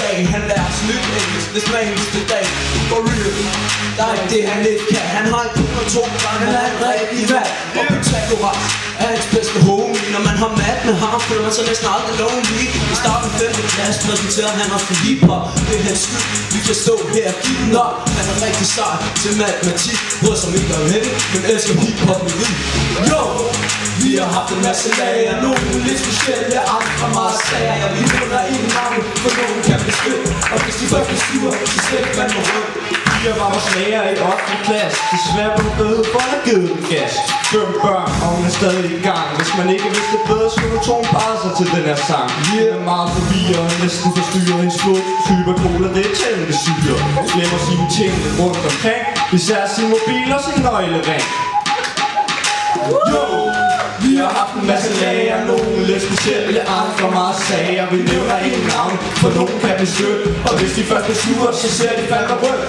dag. Han lærer os nyt engelsk, hvis hver eneste dag. For real, der er ikke det han ikke kan. Han har en kun og 2 gange, han er en rigtig mand. Og Pythagoras er hans bedste homie. Når man har mat med ham, føler man sig næsten aldrig lonely. I starten 5. klasse præsenterer han os for hiphop. Det er hans skyld, vi kan stå her og give den op. Han er rigtig sej til matematik, hvor som ikke er heavy, men elsker hiphop med rig. Yo! Vi har haft en masse lager, nogle lidt specielle, andre meget sager. Vi nævner ikke navn, for nogen kan beskytte. Og hvis de først bliver sure, så slet man må rød. Vi var vores lærer i 8. klasse. Desværre på bøde, for han har givet den gas. 5 børn, og hun er stadig i gang. Hvis man ikke vidste bedre, skulle du tårne bare sig til den her sang. Vi er meget forvirret, næsten forstyrret. Hendes blodtyper cola, det er tændende syre. Glemmer sine ting rundt omkring. Især sin mobil og sin nøglering. Yo! Vi har haft en masse lager, nogle lidt specielle, andre meget sager. Vi nævner ikke navn, for nogen kan blive stødt. Og hvis de først bliver sure, så ser de fandme rødt.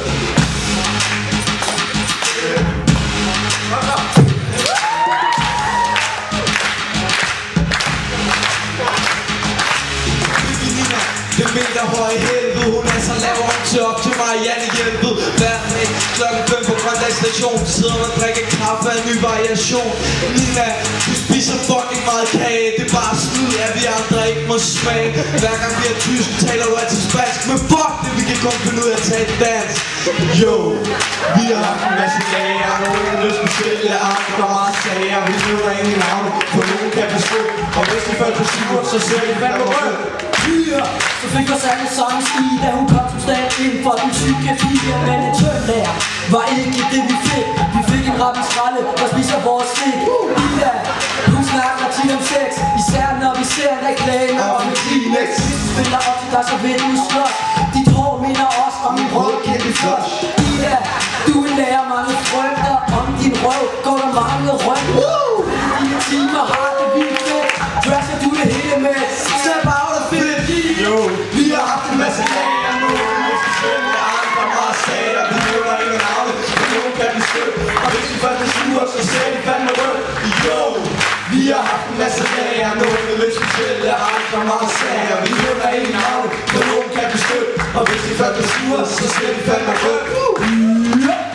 Den vinterhøje helvede, hun er så lav om til op til Marianne hjælpet. Hver dag klokken 5 på Grønland station, sidder man og drikker kaffe af en ny variation. Nina, du spiser fucking meget kage, det er bare snyd, at vi andre ikke må smage. Hver gang vi er tysk, taler du altid spansk, men fuck det, vi kan kun finde ud af at tale dansk. Yo, vi har haft en masse lager, nogle lidt specielle, andre meget sager. Vi nævner ingen navn, for nogen kan blive stødt. Og hvis de først bliver sure, så ser de fandme rødt. Så fik os alle sammen stige, da hun kom som stand ind for den tykke pige. Men en tynd lærer var ikke det vi fik. Vi fik en rappen skralde, der spiser vores slik. Ida, hun snakker tit om sex, især når vi ser en reklame om en Kleenex. Spiller op til dig, så vil du slås. Dit hår minder os om min rød kæmpe flot. Ida, du lærer mange frygter om din røv, går der mange røg. Dine timer har det vildt fedt, dresser du det hele med. Step out of it. Yo, vi har haft en masse lager, nogle lidt specielle, andre meget sager. Vi nævner ikke navn, for nogen kan blive stødt. Og hvis de først bliver sure, så ser de fandme rødt. Yo, vi har haft en masse lager, nogle lidt specielle, andre meget sager. Vi nævner ikke navn, for nogen kan blive stødt. Og hvis de først bliver sure, så ser de fandme rødt.